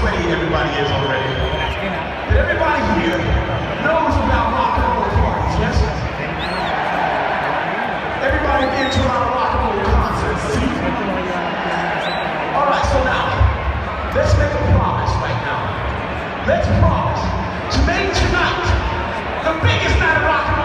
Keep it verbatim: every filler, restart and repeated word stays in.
sweaty everybody is already. But everybody here knows about rock and roll parties, yes? Everybody been to our rock and roll concerts, see? All right, so now, let's make a promise right now. Let's promise to make tonight the biggest night of rock and roll.